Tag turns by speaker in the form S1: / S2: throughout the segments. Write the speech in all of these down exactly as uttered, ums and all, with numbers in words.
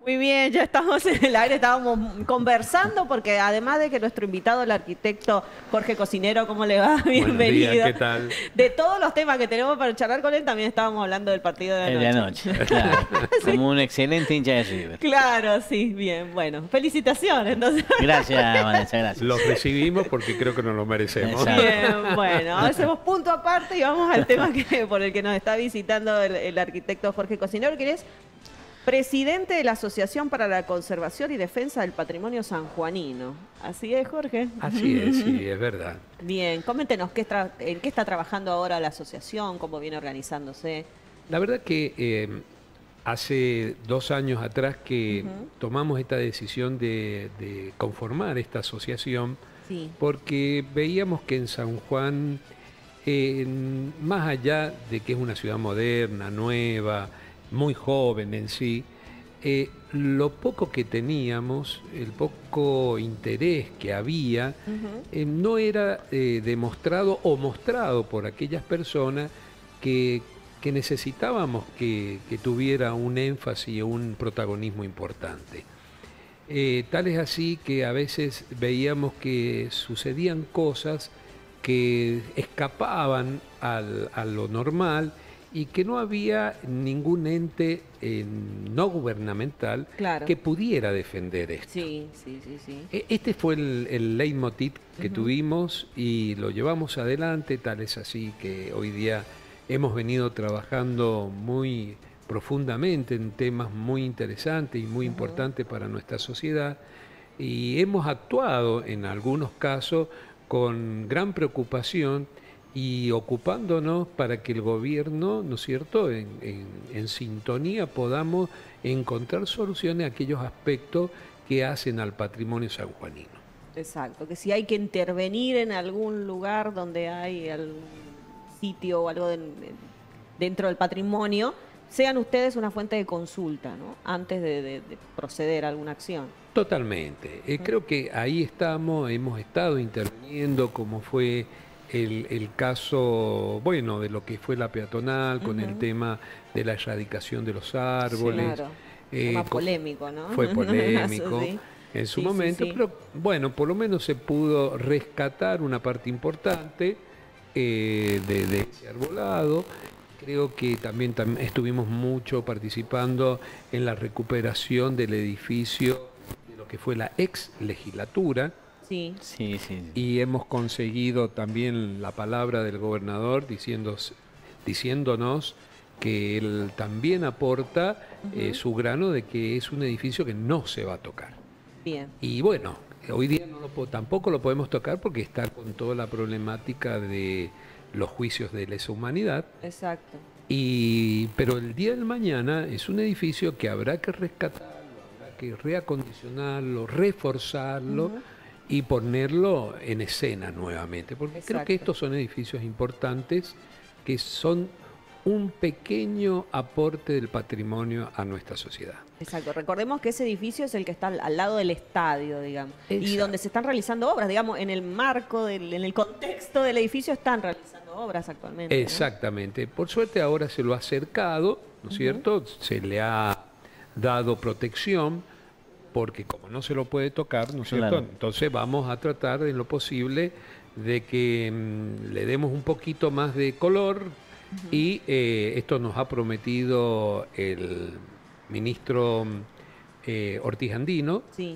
S1: Muy bien, ya estamos en el aire, estábamos conversando porque además de que nuestro invitado, el arquitecto Jorge Cocinero, ¿cómo le va?
S2: Buenos
S1: Bienvenido.
S2: días, ¿qué tal?
S1: De todos los temas que tenemos para charlar con él, también estábamos hablando del partido de
S3: El de
S1: anoche.
S3: anoche, claro.
S1: Sí.
S3: Como un excelente hincha de River.
S1: Claro, sí, bien, bueno. Felicitaciones, entonces.
S3: Gracias, Vanessa, gracias.
S2: Los recibimos porque creo que nos lo merecemos.
S3: Exacto.
S1: Bien, bueno, hacemos punto aparte y vamos al tema que, por el que nos está visitando el, el arquitecto Jorge Cocinero, que es presidente de la Asociación para la Conservación y Defensa del Patrimonio sanjuanino. ¿Así es, Jorge?
S2: Así es, sí, es verdad.
S1: Bien, coméntenos qué tra- en qué está trabajando ahora la asociación, cómo viene organizándose.
S2: La verdad que eh, hace dos años atrás que
S1: Ujú.
S2: tomamos esta decisión de, de conformar esta asociación
S1: Sí.
S2: porque veíamos que en San Juan, eh, más allá de que es una ciudad moderna, nueva, muy joven en sí, eh, lo poco que teníamos, el poco interés que había,
S1: Ujú.
S2: eh, no era eh, demostrado o mostrado por aquellas personas que, que necesitábamos que, que tuviera un énfasis o un protagonismo importante. Eh, tal es así que a veces veíamos que sucedían cosas que escapaban al- a lo normal y que no había ningún ente eh, no gubernamental
S1: Claro.
S2: que pudiera defender esto.
S1: Sí, sí, sí, sí.
S2: E- Este fue el, el leitmotiv que
S1: Ujú.
S2: tuvimos y lo llevamos adelante, tal es así que hoy día hemos venido trabajando muy profundamente en temas muy interesantes y muy
S1: Ujú.
S2: importantes para nuestra sociedad y hemos actuado en algunos casos con gran preocupación y ocupándonos para que el gobierno, ¿no es cierto?, en, en- en sintonía podamos encontrar soluciones a aquellos aspectos que hacen al patrimonio sanjuanino.
S1: Exacto, que si hay que intervenir en algún lugar donde hay algún sitio o algo de- dentro del patrimonio, sean ustedes una fuente de consulta, ¿no? Antes de, de- de proceder a alguna acción.
S2: Totalmente. Eh, creo que ahí estamos, hemos estado interviniendo, como fue el, el caso, bueno, de lo que fue la peatonal, con el
S1: Ujú.
S2: tema de la erradicación de los árboles.
S1: Claro.
S2: Eh,
S1: Tema
S2: co-
S1: polémico, ¿no?
S2: Fue polémico
S1: Sí.
S2: en su
S1: Sí, sí,
S2: momento,
S1: sí.
S2: pero bueno, por lo menos se pudo rescatar una parte importante eh, de, de ese arbolado. Creo que también tam- estuvimos mucho participando en la recuperación del edificio de lo que fue la ex legislatura
S1: Sí.
S3: Sí, sí.
S2: y hemos conseguido también la palabra del gobernador diciendo, diciéndonos que él también aporta eh,
S1: Ujú.
S2: su grano de que es un edificio que no se va a tocar.
S1: Bien.
S2: Y bueno, hoy día no lo po- tampoco lo podemos tocar porque está con toda la problemática de los juicios de lesa humanidad.
S1: Exacto.
S2: Y, pero el día del mañana es un edificio que habrá que rescatarlo, habrá que reacondicionarlo, reforzarlo
S1: Ujú.
S2: y ponerlo en escena nuevamente. Porque creo que
S1: Exacto.
S2: estos son edificios importantes que son un pequeño aporte del patrimonio a nuestra sociedad.
S1: Exacto. Recordemos que ese edificio es el que está al, al lado del estadio, digamos. Y
S2: Exacto.
S1: donde se están realizando obras, digamos, en el marco, del, en el contexto del edificio están realizando obras actualmente, ¿no?
S2: Exactamente. Por suerte ahora se lo ha acercado, ¿no es
S1: Ujú.
S2: cierto? Se le ha dado protección, porque como no se lo puede tocar, ¿no es cierto?
S3: Claro.
S2: Entonces vamos a tratar en lo posible de que mm, le demos un poquito más de color y eh, esto nos ha prometido el ministro mm, eh, Ortiz Andino,
S1: Sí.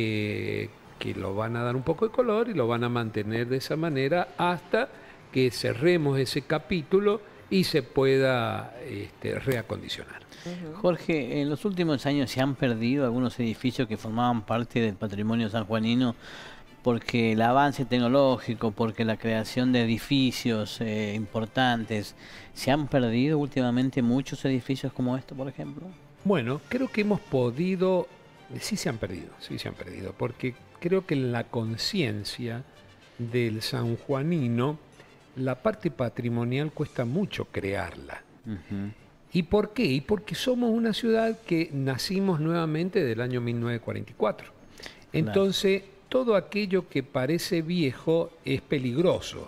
S2: eh, que lo van a dar un poco de color y lo van a mantener de esa manera hasta que cerremos ese capítulo y se pueda este, reacondicionar.
S1: Ujú.
S3: Jorge, en los últimos años se han perdido algunos edificios que formaban parte del patrimonio sanjuanino porque el avance tecnológico, porque la creación de edificios eh, importantes, ¿se han perdido últimamente muchos edificios como este, por ejemplo?
S2: Bueno, creo que hemos podido, sí se han perdido, sí se han perdido, porque creo que en la conciencia del sanjuanino, la parte patrimonial cuesta mucho crearla.
S3: Ujú.
S2: ¿Y por qué? Y porque somos una ciudad que nacimos nuevamente del año mil novecientos cuarenta y cuatro. Entonces, todo aquello que parece viejo es peligroso.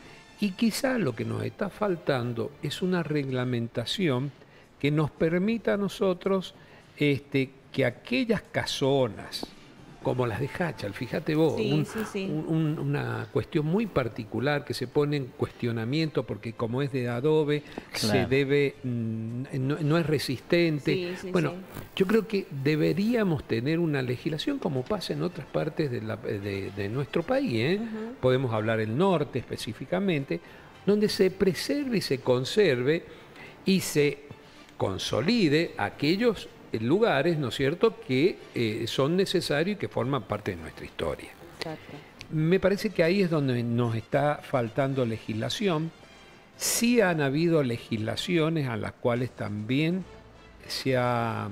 S2: Y quizá lo que nos está faltando es una reglamentación que nos permita a nosotros este, que aquellas casonas, como las de Hachal, fíjate vos,
S1: Sí,
S2: un-
S1: sí, sí.
S2: un- un- una cuestión muy particular que se pone en cuestionamiento porque como es de adobe, se
S3: Claro.
S2: debe, mm, no, no es resistente.
S1: Sí, sí,
S2: bueno,
S1: sí.
S2: yo creo que deberíamos tener una legislación como pasa en otras partes de, la- de- de nuestro país, ¿eh?
S1: Ujú.
S2: Podemos hablar el norte específicamente, donde se preserve y se conserve y se consolide aquellos lugares, ¿no es cierto?, que eh, son necesarios y que forman parte de nuestra historia.
S1: Exacto.
S2: Me parece que ahí es donde nos está faltando legislación. Sí han habido legislaciones a las cuales también se ha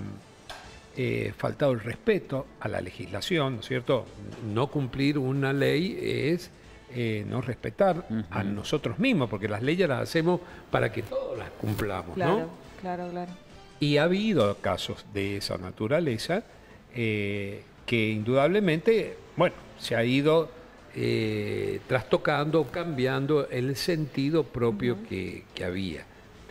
S2: eh, faltado el respeto a la legislación, ¿no es cierto? No cumplir una ley es eh, no respetar
S3: Ujú.
S2: a nosotros mismos, porque las leyes las hacemos para que todos las cumplamos,
S1: Claro,
S2: ¿no?
S1: claro, claro.
S2: Y ha habido casos de esa naturaleza eh, que indudablemente, bueno, se ha ido eh, trastocando, cambiando el sentido propio
S1: Ujú.
S2: que, que había.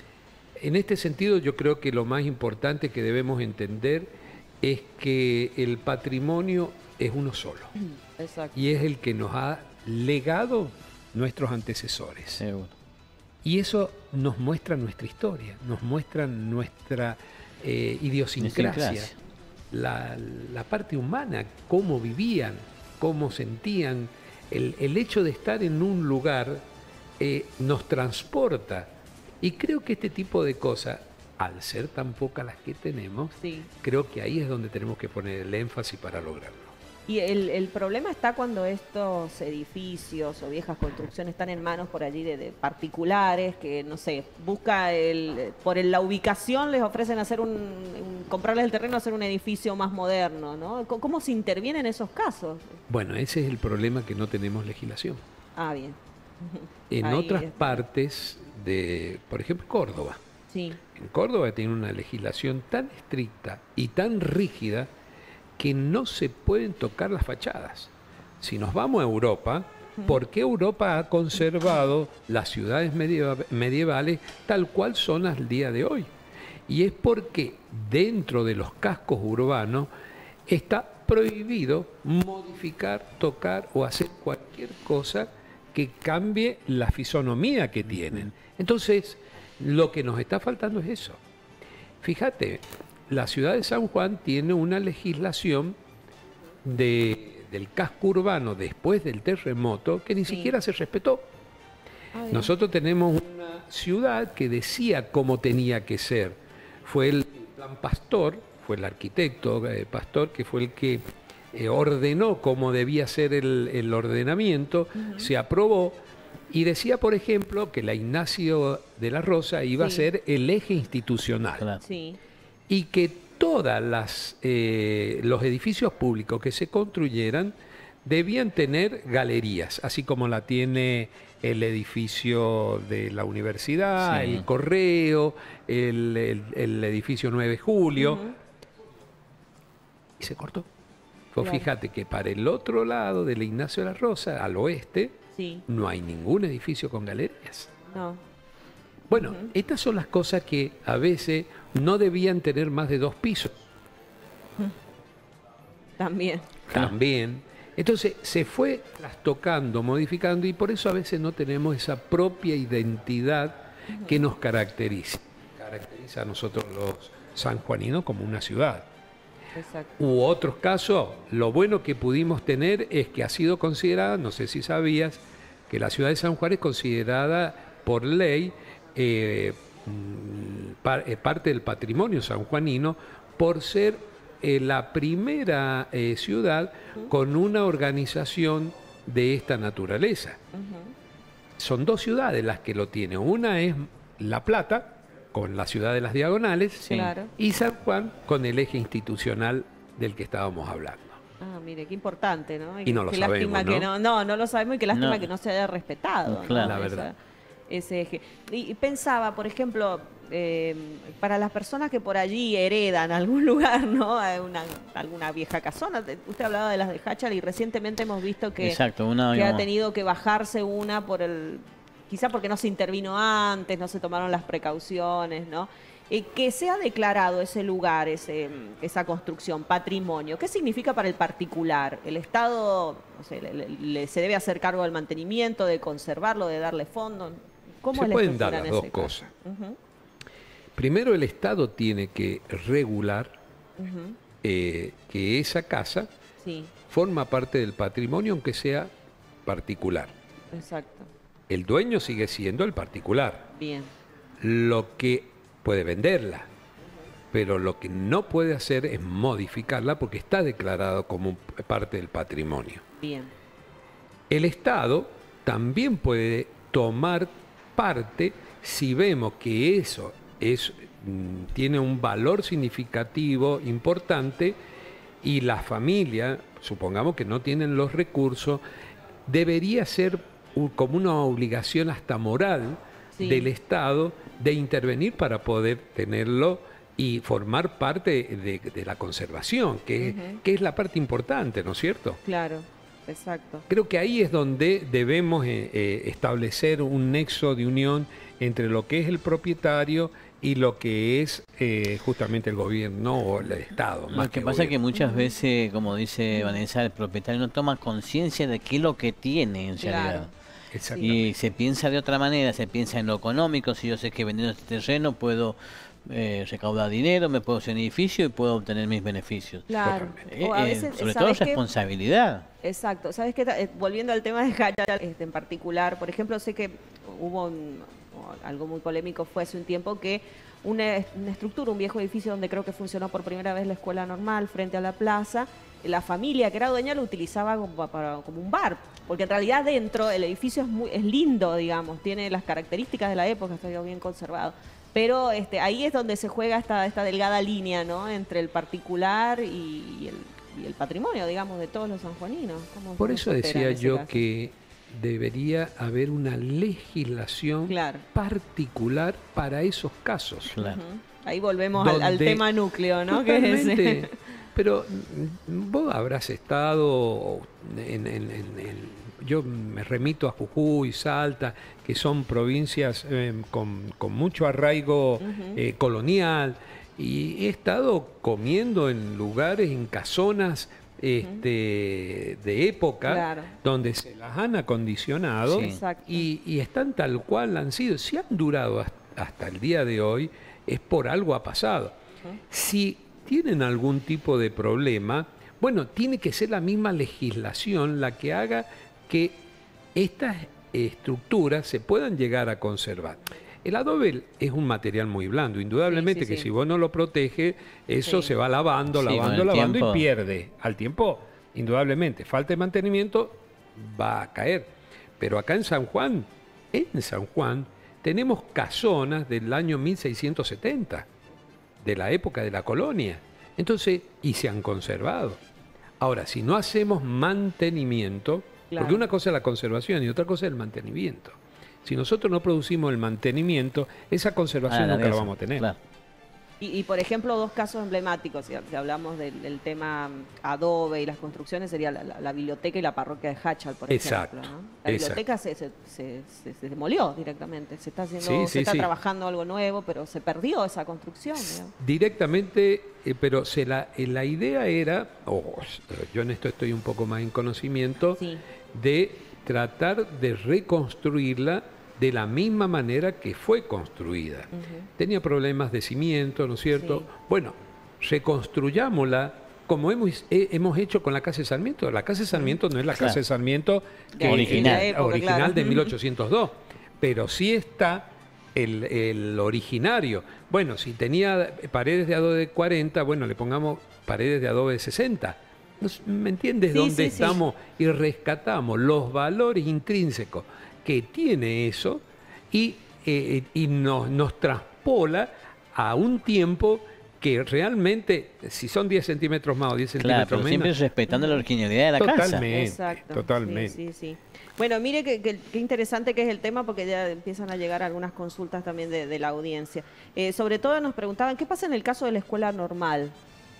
S2: En este sentido, yo creo que lo más importante que debemos entender es que el patrimonio es uno solo
S1: Exacto.
S2: y es el que nos ha legado nuestros antecesores.
S3: Seguro.
S2: Y eso nos muestra nuestra historia, nos muestra nuestra eh, idiosincrasia,
S3: Idiosincrasia.
S2: la, la parte humana, cómo vivían, cómo sentían. El, el hecho de estar en un lugar eh, nos transporta. Y creo que este tipo de cosas, al ser tan pocas las que tenemos,
S1: Sí.
S2: creo que ahí es donde tenemos que poner el énfasis para lograrlo.
S1: Y el, el problema está cuando estos edificios o viejas construcciones están en manos por allí de, de particulares que, no sé, busca el, por el- la ubicación les ofrecen hacer un, un- comprarles el terreno, hacer un edificio más moderno, ¿no? ¿Cómo, cómo se interviene en esos casos?
S2: Bueno, ese es el problema, que no tenemos legislación.
S1: Ah, bien.
S2: En
S1: Ahí
S2: otras
S1: está.
S2: partes de, por ejemplo, Córdoba.
S1: Sí,
S2: En Córdoba tiene una legislación tan estricta y tan rígida que no se pueden tocar las fachadas. Si nos vamos a Europa, ¿por qué Europa ha conservado las ciudades medieva- medievales tal cual son al día de hoy? Y es porque dentro de los cascos urbanos está prohibido modificar, tocar o hacer cualquier cosa que cambie la fisonomía que tienen. Entonces, lo que nos está faltando es eso. Fíjate, la ciudad de San Juan tiene una legislación de, del casco urbano después del terremoto que ni
S1: Sí.
S2: siquiera se respetó.
S1: Ah, bien.
S2: Nosotros tenemos una ciudad que decía cómo tenía que ser. Fue el plan Pastor, fue el arquitecto eh, Pastor que fue el que eh, ordenó cómo debía ser el, el ordenamiento, se aprobó y decía, por ejemplo, que la Ignacio de la Rosa iba
S1: Sí.
S2: a ser el eje institucional
S3: Claro.
S1: Sí,
S2: y que todas las eh, los edificios públicos que se construyeran debían tener galerías, así como la tiene el edificio de la universidad,
S3: Sí.
S2: el correo, el, el- el edificio nueve de julio,
S1: Ujú.
S2: y se cortó. Vos
S1: Claro.
S2: fíjate que para el otro lado del Ignacio de la Rosa, al oeste,
S1: sí,
S2: no hay ningún edificio con galerías.
S1: no.
S2: Bueno,
S1: Ujú.
S2: estas son las cosas que a veces no debían tener más de dos pisos.
S1: También.
S2: También. Entonces se fue trastocando, modificando y por eso a veces no tenemos esa propia identidad que nos caracteriza. Caracteriza a nosotros los sanjuaninos como una ciudad.
S1: Exacto.
S2: U otros casos, lo bueno que pudimos tener es que ha sido considerada, no sé si sabías, que la ciudad de San Juan es considerada por ley eh, mm, par- eh, parte del patrimonio sanjuanino por ser eh, la primera eh, ciudad con una organización de esta naturaleza.
S1: Ujú.
S2: Son dos ciudades las que lo tienen. Una es La Plata, con la ciudad de las Diagonales,
S3: Sí.
S1: Claro.
S2: y San Juan con el eje institucional del que estábamos hablando.
S1: Ah, mire, qué importante, ¿no?
S2: Y no lo
S1: qué
S2: sabemos,
S1: lástima
S2: ¿no?
S1: que no, no, no lo sabemos y qué lástima
S3: No.
S1: que no se haya respetado, ¿no?
S3: Claro.
S2: La
S1: Esa-
S2: verdad.
S1: ese eje. Y, y pensaba, por ejemplo, eh, para las personas que por allí heredan algún lugar, ¿no? A una- alguna vieja casona. Te- Usted hablaba de las de Hachal y recientemente hemos visto que,
S3: Exacto, una,
S1: que ha
S3: digamos,
S1: tenido que bajarse una por el, quizá porque no se intervino antes, no se tomaron las precauciones, ¿no? Eh, que sea declarado ese lugar, ese, esa construcción, patrimonio, ¿qué significa para el particular? ¿El Estado no sé, le, le- se debe hacer cargo del mantenimiento, de conservarlo, de darle fondo? ¿Cómo
S2: Se
S1: es la
S2: pueden dar
S1: estructura en
S2: las dos
S1: ese caso?
S2: cosas.
S1: Ujú,
S2: Primero, el Estado tiene que regular
S1: ujú,
S2: eh, que esa casa
S1: sí,
S2: forma parte del patrimonio, aunque sea particular.
S1: exacto.
S2: El dueño sigue siendo el particular.
S1: Bien,
S2: Lo que puede venderla, pero lo que no puede hacer es modificarla porque está declarado como parte del patrimonio.
S1: bien.
S2: El Estado también puede tomar parte si vemos que eso es, mm, tiene un valor significativo importante y la familia, supongamos que no tienen los recursos, debería ser u- como una obligación hasta moral
S1: Sí.
S2: del Estado de intervenir para poder tenerlo y formar parte de, de la conservación, que,
S1: Ujú.
S2: que es la parte importante, ¿no es cierto?
S1: Claro, exacto.
S2: Creo que ahí es donde debemos eh, eh, establecer un nexo de unión entre lo que es el propietario y lo que es eh, justamente el gobierno o el Estado. Más
S3: Lo que pasa es que
S2: gobierno.
S3: muchas veces, como dice Vanessa, el propietario no toma conciencia de qué es lo que tiene en
S1: Claro.
S3: realidad.
S2: Exactamente.
S3: Y se piensa de otra manera, se piensa en lo económico, si yo sé que vendiendo este terreno puedo eh, recaudar dinero, me puedo hacer un edificio y puedo obtener mis beneficios.
S1: Claro.
S2: Totalmente.
S3: Eh,
S1: O a
S3: eh,
S1: veces,
S3: sobre todo
S1: ¿sabes qué?
S3: responsabilidad.
S1: Exacto. ¿Sabes qué? Eh, Volviendo al tema de Hachal este, en particular, por ejemplo, sé que hubo un- o algo muy polémico fue hace un tiempo que una, una estructura, un viejo edificio donde creo que funcionó por primera vez la escuela normal frente a la plaza, la familia que era dueña lo utilizaba como, para- como un bar, porque en realidad dentro el edificio es, muy, es lindo, digamos, tiene las características de la época, está bien conservado. Pero este, ahí es donde se juega esta, esta delgada línea, ¿no? Entre el particular y, y el, y el patrimonio, digamos, de todos los sanjuaninos. ¿Cómo-
S2: Por
S1: cómo
S2: eso
S1: se opera
S2: decía
S1: en ese
S2: yo
S1: caso?
S2: que debería haber una legislación
S1: Claro.
S2: particular para esos casos.
S3: Claro.
S1: Ujú. Ahí volvemos al, al
S2: Donde-
S1: tema núcleo, ¿no? Que es
S2: Totalmente.
S1: ese.
S2: Pero mm, vos habrás estado en, en- en- en- yo me remito a Jujuy, Salta, que son provincias eh, con, con mucho arraigo eh, colonial, y he estado comiendo en lugares, en casonas este, de época,
S1: Claro.
S2: donde se las han acondicionado
S3: Sí.
S1: Exacto.
S2: y, y están tal cual han sido. Si han durado hasta, hasta el día de hoy, es por algo ha pasado. Si tienen algún tipo de problema, bueno, tiene que ser la misma legislación la que haga que estas estructuras se puedan llegar a conservar. El adobe es un material muy blando, indudablemente
S1: Sí, sí,
S2: que
S1: sí.
S2: si vos no lo proteges, eso
S1: Sí.
S2: se va lavando,
S3: Sí, con
S2: lavando,
S3: el
S2: lavando
S3: tiempo.
S2: y pierde. Al tiempo, indudablemente, falta de mantenimiento, va a caer. Pero acá en San Juan, en San Juan, tenemos casonas del año mil seiscientos setenta, de la época de la colonia. Entonces, y se han conservado. Ahora, si no hacemos mantenimiento,
S1: Claro.
S2: porque una cosa es la conservación y otra cosa es el mantenimiento. Si nosotros no producimos el mantenimiento, esa conservación
S3: Ah, la
S2: nunca la
S3: de
S2: vamos a
S3: eso,
S2: tener.
S3: claro.
S1: Y, y, por ejemplo, dos casos emblemáticos, si, si hablamos del, del tema mm, adobe y las construcciones, sería la, la- la biblioteca y la parroquia de Hachal, por
S2: Exacto,
S1: ejemplo. ¿no? La
S2: exacto.
S1: biblioteca se, se, se- se- se demolió directamente, se está haciendo,
S2: Sí,
S1: se
S2: sí,
S1: está
S2: sí.
S1: trabajando algo nuevo, pero se perdió esa construcción. digamos.
S2: Directamente, eh, pero se la, eh, la idea era, o yo en esto estoy un poco más en conocimiento,
S1: Sí.
S2: de tratar de reconstruirla de la misma manera que fue construida.
S1: Ujú.
S2: Tenía problemas de cimiento, ¿no es cierto?
S1: Sí.
S2: Bueno, reconstruyámosla como hemos, he- hemos hecho con la Casa de Sarmiento. La Casa de Sarmiento no es la
S3: Claro.
S2: Casa de Sarmiento
S1: De
S2: que-
S3: Original.
S2: eh,
S1: época,
S2: original
S1: claro.
S2: de mil ochocientos dos, pero sí está el, el originario. Bueno, si tenía paredes de adobe de cuarenta, bueno, le pongamos paredes de adobe de sesenta. No sé, ¿me entiendes
S1: Sí,
S2: dónde
S1: sí, sí.
S2: estamos? Y rescatamos los valores intrínsecos que tiene eso y, eh, y nos, nos traspola a un tiempo que realmente, si son diez centímetros más o diez
S3: Claro,
S2: centímetros
S3: pero siempre
S2: menos,
S3: respetando la originalidad de la casa.
S2: totalmente,
S1: Exacto.
S2: totalmente.
S1: Sí, sí, sí. Bueno, mire qué que, qué interesante que es el tema porque ya empiezan a llegar algunas consultas también de, de la audiencia. Eh, sobre todo nos preguntaban, ¿qué pasa en el caso de la escuela normal?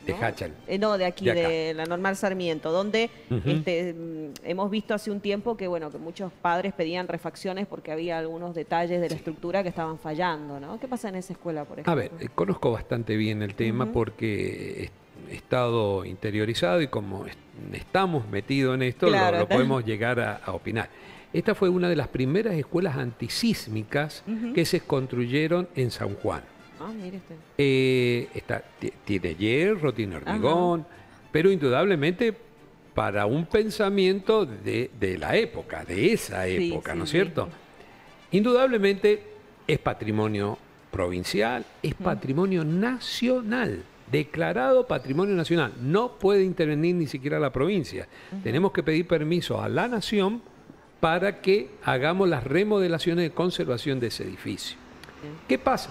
S2: De Hachal.
S1: Eh, no, de aquí,
S2: De
S1: de,
S2: acá.
S1: la Normal Sarmiento, donde
S2: Ujú.
S1: este, mm, hemos visto hace un tiempo que, bueno, que muchos padres pedían refacciones porque había algunos detalles de la
S2: Sí.
S1: estructura que estaban fallando, ¿no? ¿Qué pasa en esa escuela, por ejemplo?
S2: A ver, eh, conozco bastante bien el tema
S1: Ujú.
S2: porque he estado interiorizado y como est- estamos metidos en esto,
S1: Claro,
S2: lo, lo
S1: está-
S2: podemos llegar a, a opinar. Esta fue una de las primeras escuelas antisísmicas
S1: Ujú.
S2: que se construyeron en San Juan.
S1: Ah, mire usted.
S2: Eh, está, ti- tiene hierro, tiene hormigón, pero indudablemente para un pensamiento de, de la época, de esa
S1: Sí,
S2: época,
S1: sí,
S2: ¿no es
S1: sí.
S2: cierto? Indudablemente es patrimonio provincial, es patrimonio nacional, declarado patrimonio nacional. No puede intervenir ni siquiera la provincia. Tenemos que pedir permiso a la nación para que hagamos las remodelaciones de conservación de ese edificio.
S1: Bien.
S2: ¿Qué pasa?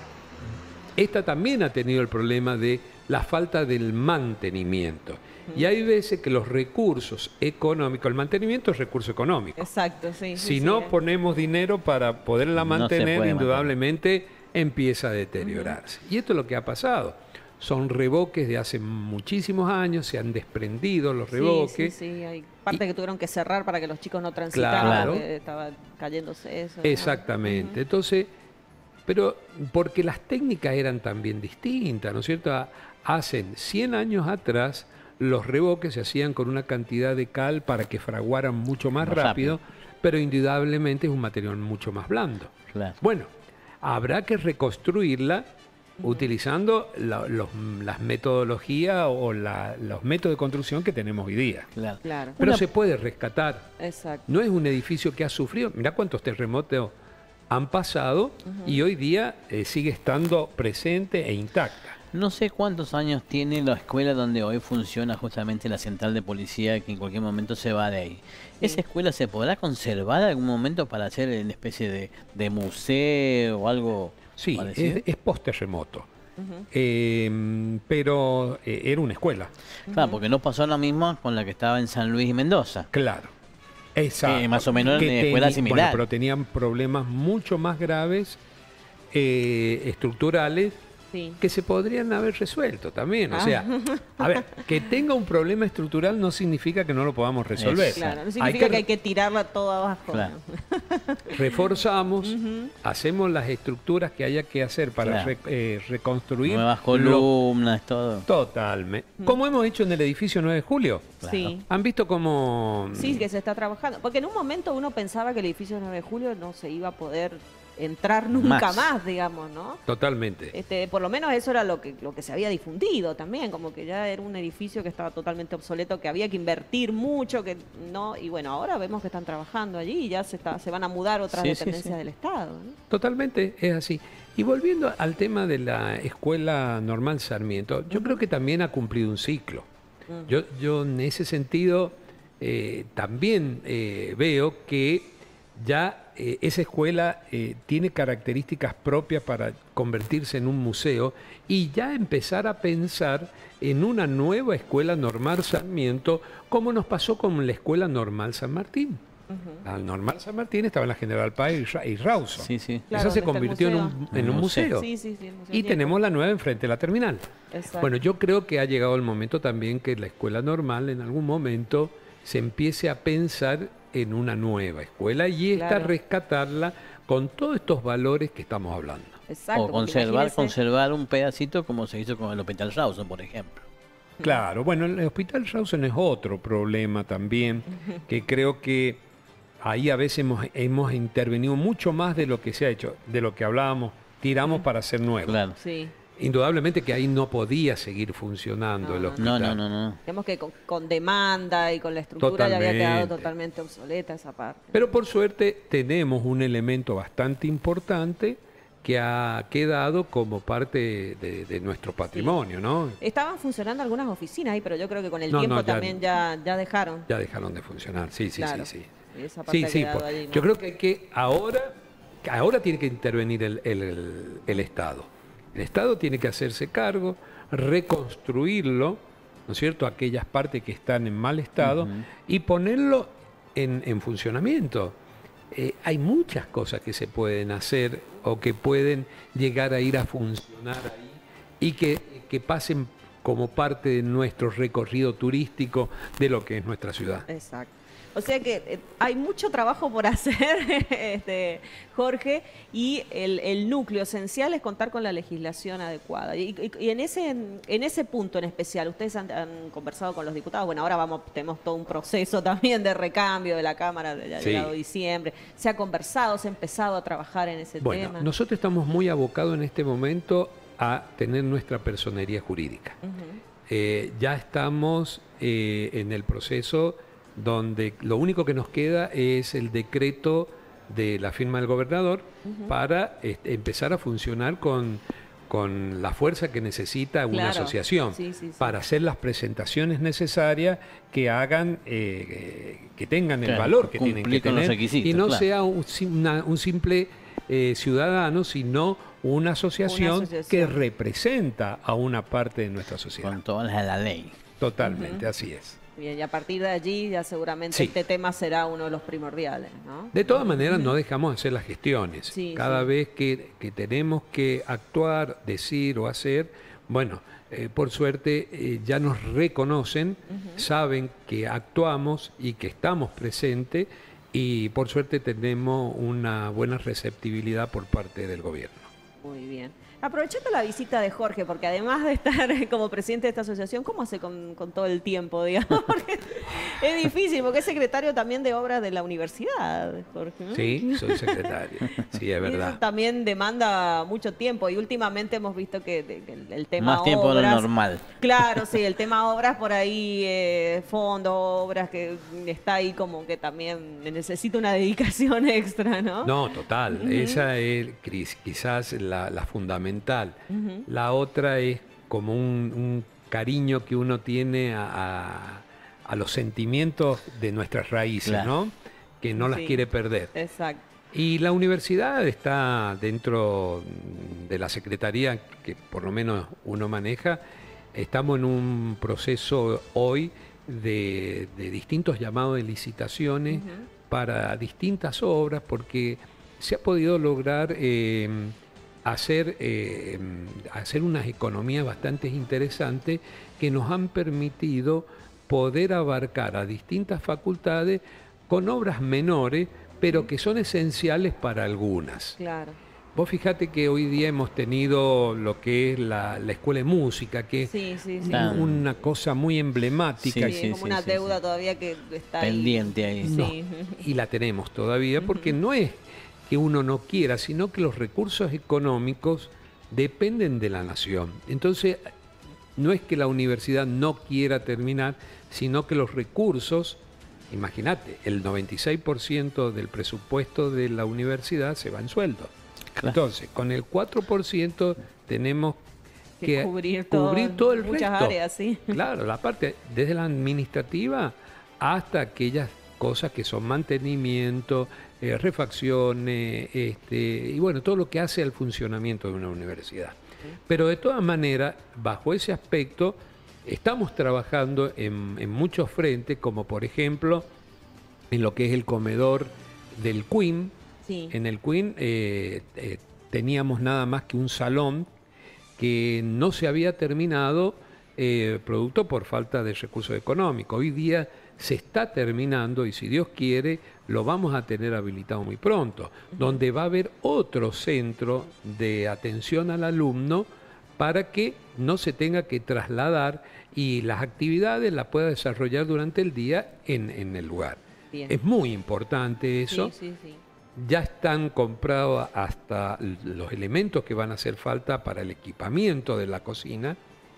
S2: Esta también ha tenido el problema de la falta del mantenimiento. Y hay veces que los recursos económicos, el mantenimiento es recurso económico.
S1: Exacto, sí. sí,
S2: Si
S1: sí,
S2: no
S1: eh.
S2: ponemos dinero para poderla
S3: No se
S2: mantener,
S3: puede
S2: indudablemente empieza a deteriorarse. Y esto es lo que ha pasado. Son revoques de hace muchísimos años, se han desprendido los
S1: Sí,
S2: revoques.
S1: Sí, sí, hay parte
S2: Y-
S1: que tuvieron que cerrar para que los chicos no transitaran,
S2: Claro.
S1: porque estaba cayéndose eso. ¿no?
S2: Exactamente. Entonces, pero porque las técnicas eran también distintas, ¿no es cierto? Ha- Hacen cien años atrás, los revoques se hacían con una cantidad de cal para que fraguaran mucho más
S3: Más
S2: rápido,
S3: rápido.
S2: pero indudablemente es un material mucho más blando.
S3: Claro.
S2: Bueno, habrá que reconstruirla utilizando la- los- las metodologías o la- los métodos de construcción que tenemos hoy día.
S3: Claro.
S1: Claro.
S2: Pero
S3: Una-
S2: se puede rescatar.
S1: Exacto.
S2: No es un edificio que ha sufrido. Mirá cuántos terremotos han pasado y hoy día eh, sigue estando presente e intacta.
S3: No sé cuántos años tiene la escuela donde hoy funciona justamente la central de policía que en cualquier momento se va de ahí.
S1: Sí.
S3: ¿Esa escuela se podrá conservar en algún momento para hacer una especie de, de museo o algo
S2: Sí,
S3: parecido?
S2: es, es post-terremoto.
S1: Ujú.
S2: Eh, pero eh, era una escuela.
S3: Claro, porque no pasó lo mismo con la que estaba en San Luis y Mendoza.
S2: Claro. Exacto.
S3: Que más o menos
S2: Que
S3: en escuela
S2: teni-
S3: similar.
S2: Bueno, pero tenían problemas mucho más graves, eh, estructurales,
S1: Sí.
S2: que se podrían haber resuelto también. O
S1: Ah.
S2: sea, a ver, que tenga un problema estructural no significa que no lo podamos resolver.
S3: Exacto.
S1: Claro, no
S2: Hay
S1: significa
S2: que
S1: que hay que tirarla todo abajo.
S3: Claro.
S1: ¿no?
S2: reforzamos, hacemos las estructuras que haya que hacer para
S3: Claro.
S2: re- eh, reconstruir.
S3: Nuevas
S2: lo-
S3: columnas, todo.
S2: Totalmente. Como hemos hecho en el edificio nueve de julio.
S1: Sí.
S2: ¿Han visto cómo...?
S1: Sí, que se está trabajando. Porque en un momento uno pensaba que el edificio nueve de julio no se iba a poder entrar nunca
S3: Más.
S1: más, digamos, ¿no?
S2: Totalmente.
S1: Este, por lo menos eso era lo que, lo que se había difundido también, como que ya era un edificio que estaba totalmente obsoleto, que había que invertir mucho, que no, y bueno, ahora vemos que están trabajando allí y ya se está, se van a mudar otras
S3: Sí, sí,
S1: dependencias
S3: sí.
S1: del Estado, ¿no?
S2: Totalmente, es así. Y volviendo al tema de la Escuela Normal Sarmiento, yo creo que también ha cumplido un ciclo. Yo, yo en ese sentido eh, también eh, veo que ya eh, esa escuela eh, tiene características propias para convertirse en un museo y ya empezar a pensar en una nueva Escuela Normal Sarmiento, como nos pasó con la Escuela Normal San Martín. La Normal San Martín estaba en la General Paz y Ra- y Rawson.
S3: Sí, sí.
S1: Claro,
S2: Esa se
S1: donde está el
S2: convirtió en un,
S1: museo.
S2: en un
S3: Un museo.
S2: museo.
S1: Sí, sí, sí, el Museo
S2: Y
S1: Ñeco.
S2: tenemos la nueva enfrente de la terminal.
S1: Exacto.
S2: Bueno, yo creo que ha llegado el momento también que la escuela normal en algún momento se empiece a pensar en una nueva escuela y esta
S1: Claro.
S2: rescatarla con todos estos valores que estamos hablando.
S1: Exacto,
S3: O
S1: porque
S3: conservar,
S1: imagínese-
S3: conservar un pedacito como se hizo con el Hospital Rawson, por ejemplo.
S2: Claro, bueno, el Hospital Rawson es otro problema también, que creo que ahí a veces hemos, hemos intervenido mucho más de lo que se ha hecho, de lo que hablábamos, tiramos para hacer nuevo.
S3: Claro.
S1: Sí.
S2: Indudablemente que ahí no podía seguir funcionando
S1: No,
S2: el
S1: no,
S2: hospital.
S3: No, no, no, no.
S1: Tenemos que con, con demanda y con la estructura ya había quedado
S2: Totalmente.
S1: totalmente obsoleta esa parte.
S2: Pero por suerte tenemos un elemento bastante importante que ha quedado como parte de, de nuestro patrimonio, ¿no?
S1: Estaban funcionando algunas oficinas ahí, pero yo creo que con el
S2: No,
S1: tiempo
S2: no, ya
S1: también ya, ya dejaron.
S2: Ya dejaron de funcionar, sí, sí,
S1: Claro.
S2: sí, sí.
S1: Y esa parte
S2: Sí,
S1: ha
S2: sí,
S1: quedado
S2: por-
S1: allí, ¿no?
S2: yo creo que, hay que ahora, que ahora tiene que intervenir el, el- el- el Estado. El Estado tiene que hacerse cargo, reconstruirlo, ¿no es cierto?, aquellas partes que están en mal estado y ponerlo en, en funcionamiento. Eh, hay muchas cosas que se pueden hacer o que pueden llegar a ir a funcionar ahí y que, que pasen como parte de nuestro recorrido turístico de lo que es nuestra ciudad.
S1: Exacto. O sea que eh, hay mucho trabajo por hacer, este, Jorge, y el, el núcleo esencial es contar con la legislación adecuada. Y, y- y en ese en ese punto en especial, ustedes han, han conversado con los diputados, bueno, ahora vamos tenemos todo un proceso también de recambio de la Cámara, ya ha
S2: Sí.
S1: llegado diciembre, se ha conversado, se ha empezado a trabajar en ese
S2: Bueno,
S1: tema.
S2: nosotros estamos muy abocados en este momento a tener nuestra personería jurídica.
S1: Ujú.
S2: Eh, ya estamos eh, en el proceso donde lo único que nos queda es el decreto de la firma del gobernador para este, empezar a funcionar con, con la fuerza que necesita una
S1: Claro.
S2: asociación,
S1: Sí, sí, sí.
S2: para hacer las presentaciones necesarias que hagan, eh, eh, que tengan el
S3: Claro,
S2: valor que tienen que
S3: cumplir con los
S2: tener
S3: requisitos,
S2: y no
S3: claro.
S2: sea un, sim- una- un simple eh, ciudadano, sino una asociación,
S1: Una asociación.
S2: que representa a una parte de nuestra sociedad.
S3: Con todas las de la ley.
S2: Totalmente, así es.
S1: Bien, y a partir de allí ya seguramente
S2: Sí.
S1: este tema será uno de los primordiales, ¿no?
S2: De todas maneras, no dejamos de hacer las gestiones.
S1: Sí,
S2: Cada
S1: sí.
S2: vez que, que tenemos que actuar, decir o hacer, bueno, eh, por suerte eh, ya nos reconocen, saben que actuamos y que estamos presentes y por suerte tenemos una buena receptividad por parte del gobierno.
S1: Muy bien. Aprovechando la visita de Jorge, porque además de estar como presidente de esta asociación, ¿cómo hace con, con todo el tiempo, digamos? Porque es difícil, porque es secretario también de obras de la universidad, Jorge, ¿no?
S2: Sí, soy secretario. Sí, es
S1: Y
S2: verdad.
S1: eso también demanda mucho tiempo y últimamente hemos visto que, de- que el, el tema
S3: Más tiempo de lo
S1: obras,
S3: normal.
S1: Claro, sí, el tema obras por ahí, eh, fondos, obras que está ahí como que también necesita una dedicación extra, ¿no?
S2: No, total. Esa es quis- quizás la, la fundamental. La otra es como un, un cariño que uno tiene a, a- a los sentimientos de nuestras raíces,
S3: Claro.
S2: ¿no? Que no las
S1: Sí.
S2: quiere perder.
S1: Exacto.
S2: Y la universidad está dentro de la secretaría que por lo menos uno maneja. Estamos en un proceso hoy de, de distintos llamados de licitaciones para distintas obras porque se ha podido lograr eh, hacer, eh, hacer unas economías bastante interesantes que nos han permitido poder abarcar a distintas facultades con obras menores, pero que son esenciales para algunas.
S1: Claro.
S2: Vos fíjate que hoy día hemos tenido lo que es la, la escuela de música, que es
S1: Sí, sí, sí.
S3: Ah.
S2: una cosa muy emblemática
S1: Sí,
S3: Sí,
S1: es como una
S3: sí,
S1: deuda
S3: sí.
S1: todavía que está ahí.
S3: Pendiente ahí.
S2: No,
S1: Sí.
S2: y la tenemos todavía, porque no es que uno no quiera, sino que los recursos económicos dependen de la nación. Entonces, no es que la universidad no quiera terminar, sino que los recursos, imagínate, el noventa y seis por ciento del presupuesto de la universidad se va en sueldo.
S3: Claro.
S2: Entonces, con el cuatro por ciento tenemos
S1: Que
S2: que
S1: cubrir todo-
S2: cubrir todo el
S1: muchas
S2: resto.
S1: áreas, sí.
S2: Claro, la parte desde la administrativa hasta aquellas cosas que son mantenimiento, eh, refacciones, este, y bueno, todo lo que hace al funcionamiento de una universidad. Pero de todas maneras, bajo ese aspecto, estamos trabajando en, en muchos frentes, como por ejemplo en lo que es el comedor del Queen.
S1: Sí.
S2: En el Queen eh, eh, teníamos nada más que un salón que no se había terminado eh, producto por falta de recursos económicos. Hoy día se está terminando y si Dios quiere lo vamos a tener habilitado muy pronto, donde va a haber otro centro de atención al alumno para que no se tenga que trasladar y las actividades las pueda desarrollar durante el día en, en el lugar.
S1: Bien.
S2: Es muy importante eso.
S1: Sí, sí, sí.
S2: Ya están comprados hasta los elementos que van a hacer falta para el equipamiento de la cocina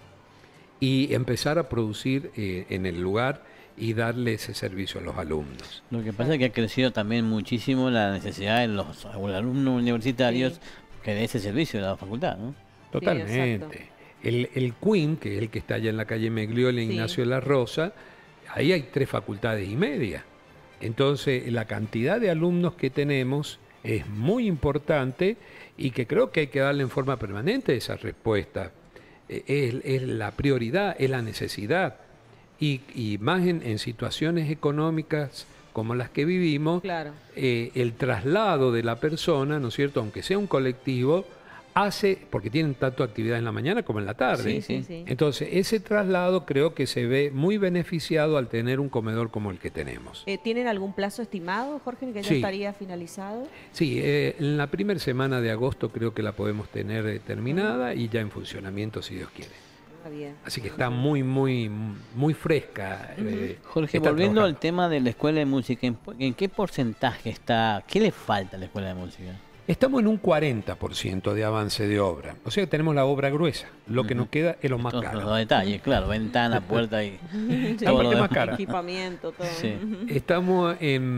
S2: y empezar a producir eh, en el lugar y darle ese servicio a los alumnos.
S3: Lo que pasa es que ha crecido también muchísimo la necesidad de los alumnos universitarios
S1: Sí.
S3: que de ese servicio de la facultad, ¿no?
S2: Totalmente.
S1: exacto.
S2: el, el Queen, que es el que está allá en la calle Meglioli,
S1: Sí.
S2: Ignacio de la Rosa, ahí hay tres facultades y media. Entonces, la cantidad de alumnos que tenemos es muy importante y que creo que hay que darle en forma permanente esa respuesta. Eh, Es, es la prioridad, es la necesidad. Y, y más en, en situaciones económicas como las que vivimos,
S1: Claro.
S2: eh, el traslado de la persona, ¿no es cierto?, aunque sea un colectivo, hace, porque tienen tanto actividad en la mañana como en la tarde.
S3: Sí, sí,
S1: sí.
S2: Entonces, ese traslado creo que se ve muy beneficiado al tener un comedor como el que tenemos.
S1: Eh, ¿Tienen algún plazo estimado, Jorge, que ya
S2: Sí.
S1: estaría finalizado?
S2: Sí, eh, en la primera semana de agosto creo que la podemos tener eh, terminada y ya en funcionamiento, si Dios quiere.
S1: Ah, bien.
S2: Así que está muy, muy, muy fresca. eh,
S3: Jorge,
S2: está
S3: volviendo al
S2: trabajando.
S3: tema de la escuela de música, ¿en, ¿en qué porcentaje está? ¿Qué le falta a la escuela de música?
S2: Estamos en un cuarenta por ciento de avance de obra. O sea, tenemos la obra gruesa. Lo que nos queda es lo más
S3: Todos los
S2: caro.
S3: detalles, claro, ventana, puerta y
S1: Sí,
S3: todo lo
S2: parte más
S3: demás.
S2: cara.
S1: Equipamiento, todo.
S3: Sí.
S1: Ujú.
S2: Estamos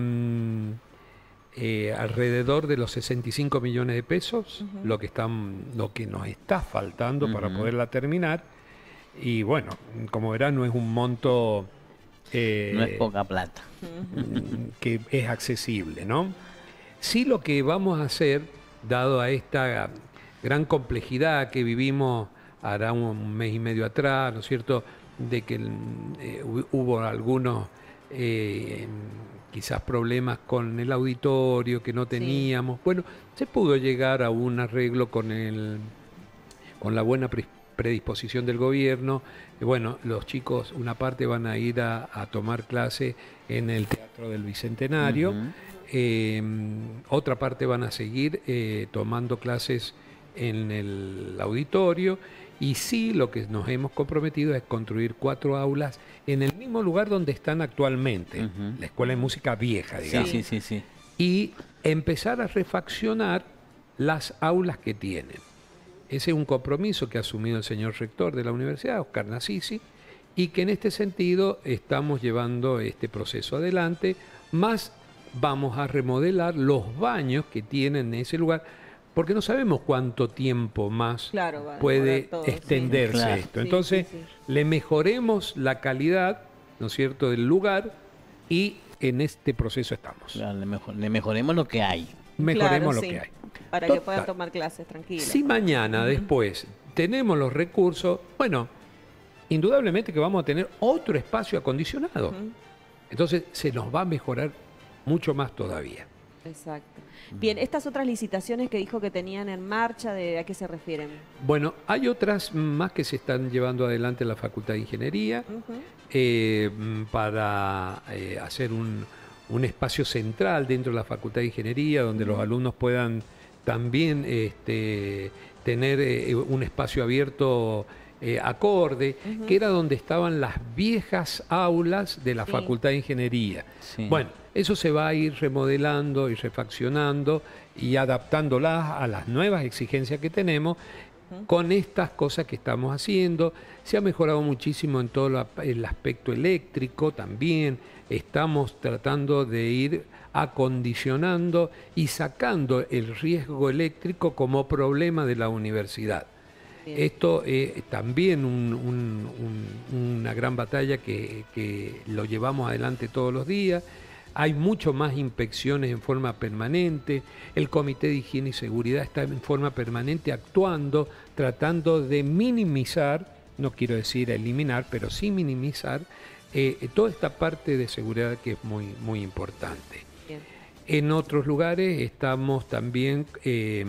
S2: en eh, alrededor de los sesenta y cinco millones de pesos, lo, que están, lo que nos está faltando para
S3: Ujú.
S2: poderla terminar. Y bueno, como verán, no es un monto eh,
S3: No es poca plata.
S2: que es accesible, ¿no? Sí, lo que vamos a hacer, dado a esta gran complejidad que vivimos hará un mes y medio atrás, ¿no es cierto?, de que eh, hubo algunos eh, quizás problemas con el auditorio que no teníamos. Bueno, se pudo llegar a un arreglo con el con la buena pre- predisposición del gobierno. Y bueno, los chicos, una parte van a ir a, a tomar clase en el Teatro del Bicentenario.
S3: Ujú.
S2: Eh, otra parte van a seguir eh, tomando clases en el auditorio y sí, lo que nos hemos comprometido es construir cuatro aulas en el mismo lugar donde están actualmente,
S3: Ujú.
S2: la Escuela de Música vieja,
S3: Sí,
S2: digamos,
S3: sí, sí, sí.
S2: y empezar a refaccionar las aulas que tienen. Ese es un compromiso que ha asumido el señor rector de la universidad, Oscar Nasisi, y que en este sentido estamos llevando este proceso adelante, más vamos a remodelar los baños que tienen en ese lugar, porque no sabemos cuánto tiempo más
S1: Claro, va a
S2: puede
S1: demorar todo, sí.
S2: extenderse
S3: Claro.
S2: esto.
S1: Sí,
S2: Entonces,
S1: sí, sí.
S2: le mejoremos la calidad, ¿no es cierto?, del lugar y en este proceso estamos.
S3: Claro, le, mejor- le mejoremos lo que hay.
S2: Mejoremos
S1: Claro,
S2: lo
S1: sí,
S2: que hay.
S1: para que
S2: Total.
S1: puedan tomar clases tranquilas.
S2: Si mañana después tenemos los recursos, bueno, indudablemente que vamos a tener otro espacio acondicionado.
S1: Ujú.
S2: Entonces se nos va a mejorar mucho más todavía.
S1: Exacto. Bien, estas otras licitaciones que dijo que tenían en marcha, ¿de a qué se refieren?
S2: Bueno, hay otras más que se están llevando adelante en la Facultad de Ingeniería
S1: Ujú.
S2: eh, mm, para eh, hacer un, un espacio central dentro de la Facultad de Ingeniería donde los alumnos puedan también este, tener eh, un espacio abierto eh, acorde, que era donde estaban las viejas aulas de la
S1: Sí.
S2: Facultad de Ingeniería.
S3: Sí.
S2: Bueno, eso se va a ir remodelando y refaccionando y adaptándolas a las nuevas exigencias que tenemos con estas cosas que estamos haciendo. Se ha mejorado muchísimo en todo la- el aspecto eléctrico también. Estamos tratando de ir acondicionando y sacando el riesgo eléctrico como problema de la universidad.
S1: Bien.
S2: Esto es también un- un- un- una gran batalla que, que lo llevamos adelante todos los días. Hay mucho más inspecciones en forma permanente. El Comité de Higiene y Seguridad está en forma permanente actuando, tratando de minimizar, no quiero decir eliminar, pero sí minimizar eh, toda esta parte de seguridad que es muy, muy importante.
S1: Bien.
S2: En otros lugares estamos también eh,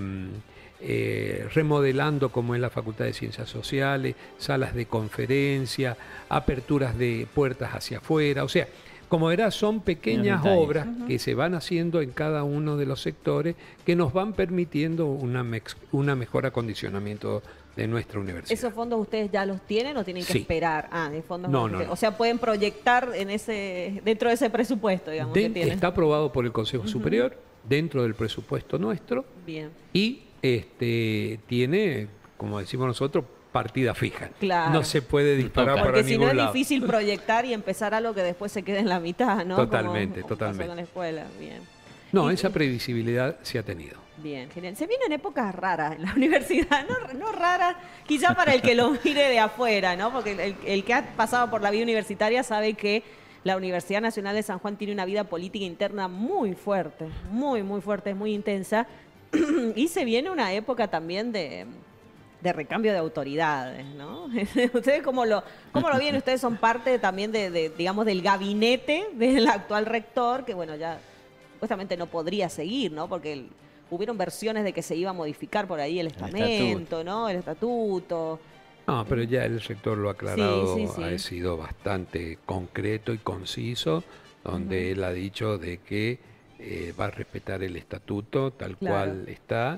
S2: eh, remodelando, como es la Facultad de Ciencias Sociales, salas de conferencia, aperturas de puertas hacia afuera. O sea, como verás, son pequeñas
S3: detalles.
S2: obras que se van haciendo en cada uno de los sectores que nos van permitiendo una, mex- una mejor acondicionamiento de nuestra universidad.
S1: ¿Esos fondos ustedes ya los tienen o tienen que
S2: Sí.
S1: esperar? Ah, de fondos
S2: No,
S1: que-
S2: no, no.
S1: O sea, pueden proyectar en ese dentro de ese presupuesto, digamos,
S2: Den-
S1: que tienen.
S2: está aprobado por el Consejo Superior dentro del presupuesto nuestro.
S1: Bien.
S2: Y este tiene, como decimos nosotros, partida fija.
S1: Claro.
S2: No se puede disparar
S3: Toca.
S2: para
S1: Porque si no
S2: ningún
S1: es
S2: lado.
S1: difícil proyectar y empezar algo que después se quede en la mitad, ¿no? Como-
S2: Totalmente,
S1: como pasó
S2: totalmente.
S1: con la escuela. Bien.
S2: No,
S1: Y-
S2: esa previsibilidad se ha tenido.
S1: Bien, genial. Se vienen épocas raras en la universidad, no, no raras, quizá para el que lo mire de afuera, ¿no? Porque el, el que ha pasado por la vida universitaria sabe que la Universidad Nacional de San Juan tiene una vida política interna muy fuerte, muy, muy fuerte, muy intensa. Y se viene una época también de, de recambio de autoridades, ¿no? ¿Ustedes cómo lo, cómo lo vienen? Ustedes son parte también de, de, digamos, del gabinete del actual rector, que bueno, ya supuestamente no podría seguir, ¿no? Porque el- hubieron versiones de que se iba a modificar por ahí el estamento,
S3: estatuto.
S1: ¿no? El estatuto.
S2: No, pero ya el rector lo ha aclarado,
S1: Sí, sí, sí.
S2: ha sido bastante concreto y conciso, donde
S1: Ujú.
S2: él ha dicho de que eh, va a respetar el estatuto tal
S1: Claro.
S2: cual está,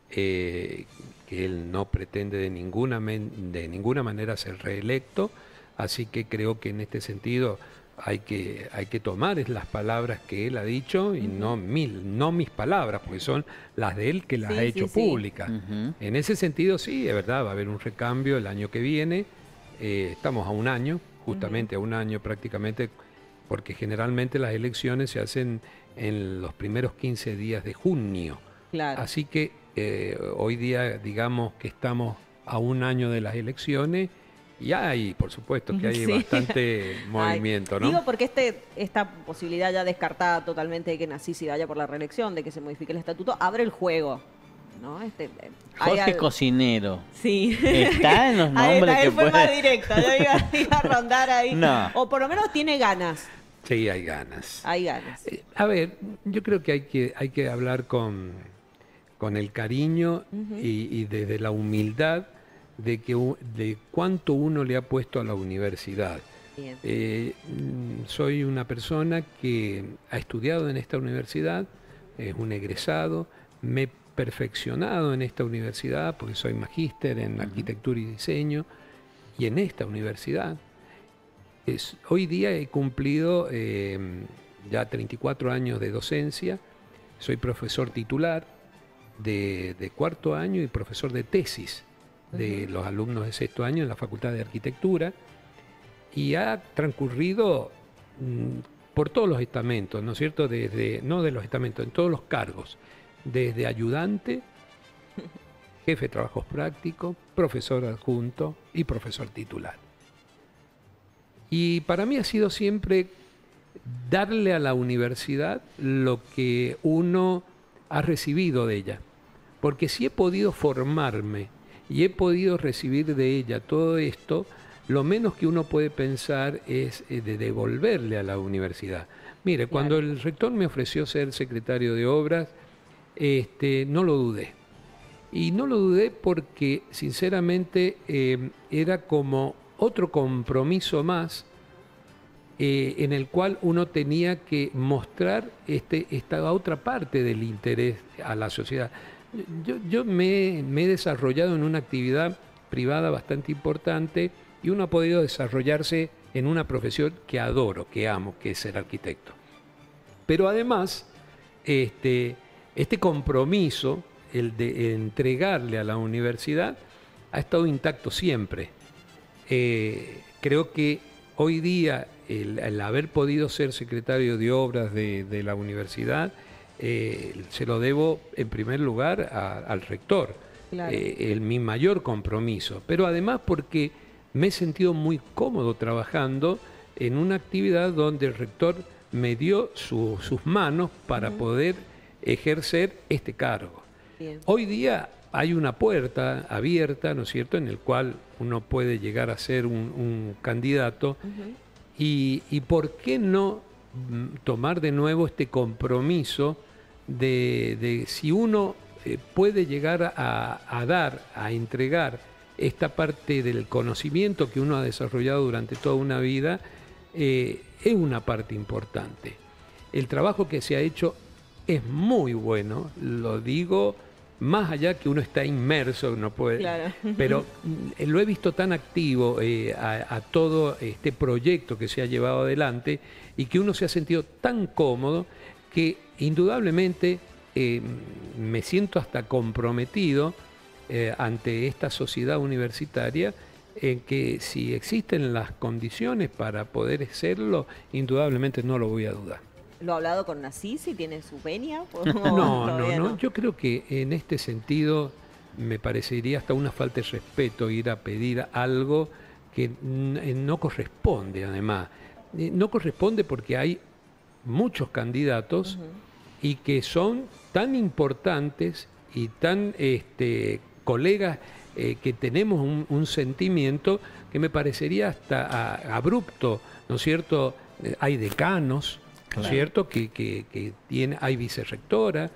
S2: eh, que él no pretende de ninguna, men- de ninguna manera ser reelecto, así que creo que en este sentido hay que, hay que tomar es las palabras que él ha dicho y
S1: Ujú.
S2: no, mil, no mis palabras, porque son las de él que las
S1: Sí,
S2: ha
S1: sí,
S2: hecho
S1: sí.
S2: públicas.
S3: Ujú.
S2: En ese sentido, sí, es verdad, va a haber un recambio el año que viene. Eh, estamos a un año, justamente a un año prácticamente, porque generalmente las elecciones se hacen en los primeros quince días de junio.
S1: Claro.
S2: Así que eh, hoy día, digamos que estamos a un año de las elecciones y hay, por supuesto, que hay
S1: Sí.
S2: bastante movimiento,
S1: Ay,
S2: ¿no?
S1: Digo porque este, esta posibilidad ya descartada totalmente de que Nasisi vaya por la reelección, de que se modifique el estatuto, abre el juego, ¿no? Este, eh, hay
S3: Jorge
S1: al-
S3: Cocinero.
S1: Sí.
S3: Está en los
S1: Ahí
S3: nombres
S1: está,
S3: que
S1: él fue
S3: puede-
S1: más directo, yo iba, iba a rondar ahí.
S3: No.
S1: O por lo menos tiene ganas,
S2: Sí, hay ganas.
S1: hay ganas.
S2: Eh, A ver, yo creo que hay que, hay que hablar con, con el cariño
S1: Ujú.
S2: y, y desde la humildad de, que, u- de cuánto uno le ha puesto a la universidad.
S1: Bien.
S2: Eh, mm, soy una persona que ha estudiado en esta universidad, es un egresado, me he perfeccionado en esta universidad porque soy magíster en arquitectura y diseño y en esta universidad. Es, hoy día he cumplido eh, ya treinta y cuatro años de docencia, soy profesor titular de, de cuarto año y profesor de tesis de
S1: Ujú.
S2: los alumnos de sexto año en la Facultad de Arquitectura y ha transcurrido mm, por todos los estamentos, ¿no es cierto? Desde, no de los estamentos, en todos los cargos, desde ayudante, jefe de trabajos prácticos, profesor adjunto y profesor titular. Y para mí ha sido siempre darle a la universidad lo que uno ha recibido de ella. Porque si he podido formarme y he podido recibir de ella todo esto, lo menos que uno puede pensar es eh, de devolverle a la universidad. Mire, cuando
S1: Claro.
S2: el rector me ofreció ser secretario de obras, este, no lo dudé. Y no lo dudé porque, sinceramente, eh, era como otro compromiso más eh, en el cual uno tenía que mostrar este, esta otra parte del interés a la sociedad. Yo, yo me, me he desarrollado en una actividad privada bastante importante y uno ha podido desarrollarse en una profesión que adoro, que amo, que es ser arquitecto. Pero además, este, este compromiso, el de entregarle a la universidad, ha estado intacto siempre. Eh, creo que hoy día el, el haber podido ser secretario de obras de, de la universidad, eh, se lo debo en primer lugar a- al rector,
S1: Claro.
S2: eh, el, mi mayor compromiso, pero además porque me he sentido muy cómodo trabajando en una actividad donde el rector me dio su- sus manos para
S1: Ujú.
S2: poder ejercer este cargo.
S1: Bien.
S2: Hoy día hay una puerta abierta, ¿no es cierto?, en el cual uno puede llegar a ser un, un candidato
S1: Ujú.
S2: y, y ¿por qué no mm, tomar de nuevo este compromiso de, de si uno eh, puede llegar a, a dar, a entregar esta parte del conocimiento que uno ha desarrollado durante toda una vida, eh, es una parte importante. El trabajo que se ha hecho es muy bueno, lo digo más allá que uno está inmerso, no puede,
S1: Claro.
S2: pero mm, lo he visto tan activo eh, a, a todo este proyecto que se ha llevado adelante y que uno se ha sentido tan cómodo que indudablemente eh, me siento hasta comprometido eh, ante esta sociedad universitaria en que si existen las condiciones para poder hacerlo, indudablemente no lo voy a dudar.
S1: ¿Lo ha hablado con Nasisi? ¿Tiene su venia? ¿O
S2: No, no,
S1: todavía
S2: no. Yo creo que en este sentido me parecería hasta una falta de respeto ir a pedir algo que n- no corresponde, además. Eh, No corresponde porque hay muchos candidatos
S1: Ujú.
S2: y que son tan importantes y tan este, colegas eh, que tenemos un, un sentimiento que me parecería hasta a- abrupto, ¿no es cierto? Eh, hay decanos, ¿no es
S3: Claro.
S2: cierto? Que, que, que tiene, hay vicerrectora,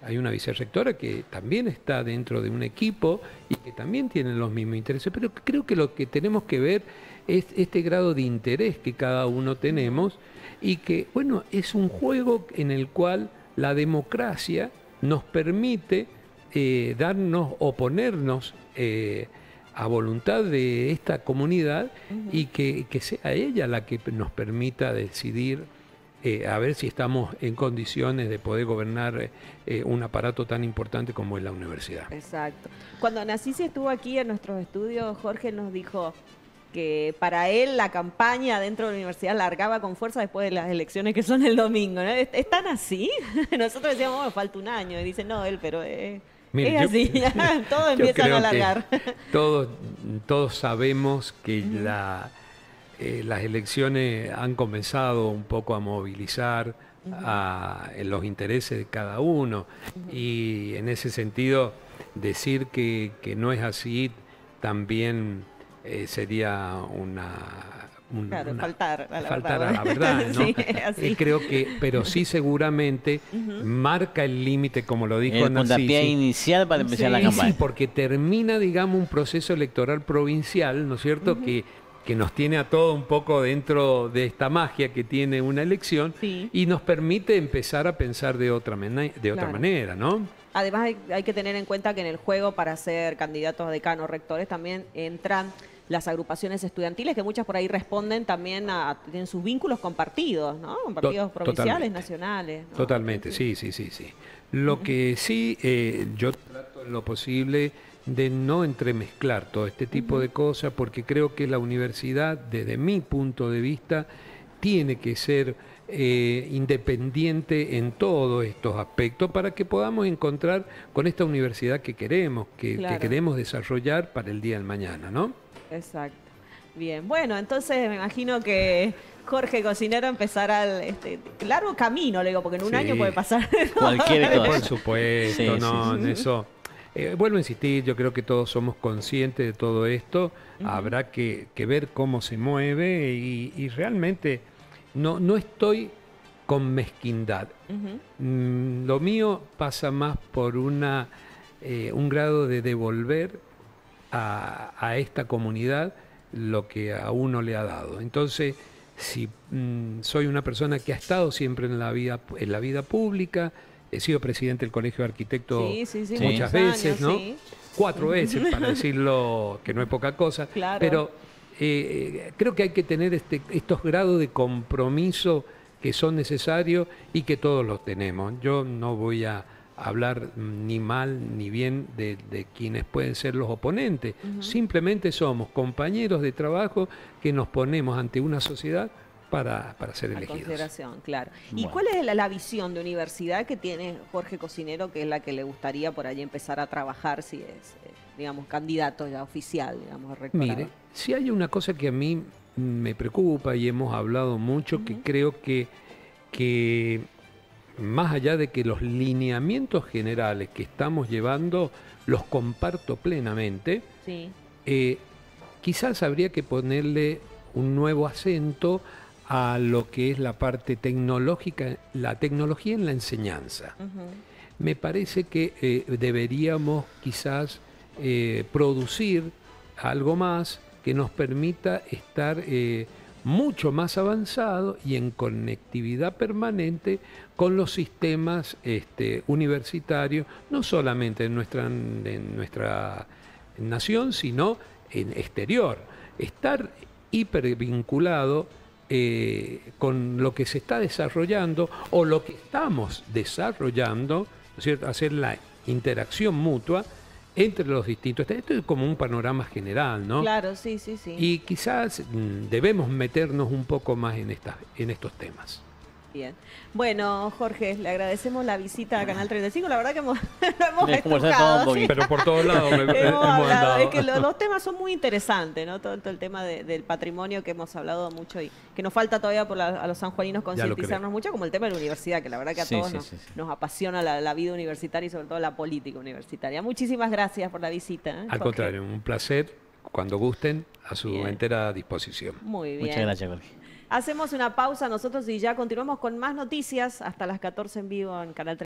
S2: hay una vicerrectora que también está dentro de un equipo y que también tienen los mismos intereses, pero creo que lo que tenemos que ver es este grado de interés que cada uno tenemos y que, bueno, es un juego en el cual la democracia nos permite eh, darnos, oponernos eh, a voluntad de esta comunidad uh-huh. y que, que sea ella la que nos permita decidir eh, a ver si estamos en condiciones de poder gobernar eh, un aparato tan importante como es la universidad.
S1: Exacto. Cuando Nasisi estuvo aquí en nuestros estudios, Jorge nos dijo que para él la campaña dentro de la universidad largaba con fuerza después de las elecciones que son el domingo, ¿no? ¿Están así? Nosotros decíamos, oh, falta un año. Y dice, no, él, pero eh, Mire, es yo, así. Todos empiezan a alargar.
S2: Todos, todos sabemos que uh-huh. la, eh, las elecciones han comenzado un poco a movilizar uh-huh. a, en los intereses de cada uno. Uh-huh. Y en ese sentido, decir que, que no es así también... Eh, sería una, un,
S1: claro,
S2: una
S1: faltar a la
S2: faltar
S1: verdad,
S2: a la verdad, ¿no?
S1: Sí, así.
S2: Eh, creo que, pero sí seguramente uh-huh. marca el límite, como lo dijo
S3: el puntapié inicial para empezar
S2: sí,
S3: la campaña.
S2: Sí, porque termina, digamos, un proceso electoral provincial, ¿no es cierto? Uh-huh. que, que nos tiene a todos un poco dentro de esta magia que tiene una elección sí. y nos permite empezar a pensar de otra, de otra claro. manera, ¿no?
S1: Además hay, hay que tener en cuenta que en el juego para ser candidatos a decanos, rectores, también entran las agrupaciones estudiantiles, que muchas por ahí responden también a, tienen sus vínculos con partidos, ¿no? Con partidos to provinciales, totalmente. nacionales. ¿no?
S2: Totalmente, sí, sí, sí, sí. Lo uh-huh. que sí, eh, yo trato en lo posible de no entremezclar todo este tipo uh-huh. de cosas, porque creo que la universidad, desde mi punto de vista, tiene que ser eh, independiente en todos estos aspectos para que podamos encontrar con esta universidad que queremos, que, claro. que queremos desarrollar para el día del mañana, ¿no?
S1: Exacto. Bien, bueno, entonces me imagino que Jorge Cocinero empezará el este, largo camino, le digo, porque en un sí. año puede pasar
S3: cualquier cosa.
S2: Por supuesto, sí, no, sí, sí. en eso. Eh, vuelvo a insistir, yo creo que todos somos conscientes de todo esto, uh-huh. habrá que, que ver cómo se mueve y, y realmente no, no estoy con mezquindad. Uh-huh. mm, lo mío pasa más por una eh, un grado de devolver A, a esta comunidad lo que a uno le ha dado. Entonces, si mm, soy una persona que ha estado siempre en la vida, en la vida pública, he sido presidente del Colegio de Arquitectos sí, sí, sí, muchas sí. veces, años, ¿no? Sí. Cuatro veces, para decirlo que no es poca cosa, claro. pero eh, creo que hay que tener este, estos grados de compromiso que son necesarios y que todos los tenemos. Yo no voy a hablar ni mal ni bien de, de quienes pueden ser los oponentes. Uh-huh. Simplemente somos compañeros de trabajo que nos ponemos ante una sociedad para, para ser elegidos.
S1: A consideración, claro. Bueno. ¿Y cuál es la, la visión de universidad que tiene Jorge Cocinero, que es la que le gustaría por allí empezar a trabajar si es, eh, digamos, candidato ya oficial, digamos, rectorado?
S2: Mire, si hay una cosa que a mí me preocupa y hemos hablado mucho, uh-huh. que creo que, que más allá de que los lineamientos generales que estamos llevando los comparto plenamente, sí. eh, quizás habría que ponerle un nuevo acento a lo que es la parte tecnológica, la tecnología en la enseñanza. Uh-huh. Me parece que eh, deberíamos quizás eh, producir algo más que nos permita estar eh, mucho más avanzado y en conectividad permanente con los sistemas este, universitarios, no solamente en nuestra, en nuestra nación, sino en exterior. Estar hipervinculado eh, con lo que se está desarrollando o lo que estamos desarrollando, ¿no es cierto? Hacer la interacción mutua entre los distintos. Esto es como un panorama general, ¿no?
S1: Claro, sí, sí, sí.
S2: Y quizás mmm, debemos meternos un poco más en, esta, en estos temas.
S1: Bien. Bueno, Jorge, le agradecemos la visita a Canal treinta y cinco. La verdad que hemos, lo hemos estrucado,
S2: ¿sí? Pero por todos lados me,
S1: hemos,
S2: hemos
S1: hablado.
S2: andado.
S1: Es que los, los temas son muy interesantes, ¿no? Todo, todo el tema de, del patrimonio que hemos hablado mucho y que nos falta todavía por la, a los sanjuaninos concientizarnos mucho, como el tema de la universidad, que la verdad que a sí, todos sí, nos, sí, sí. nos apasiona la, la vida universitaria y sobre todo la política universitaria. Muchísimas gracias por la visita, ¿eh,
S2: Al
S1: Jorge?
S2: contrario, un placer. Cuando gusten, a su bien. entera disposición.
S1: Muy bien.
S3: Muchas gracias, Jorge.
S1: Hacemos una pausa nosotros y ya continuamos con más noticias hasta las catorce en vivo en Canal treinta y cinco.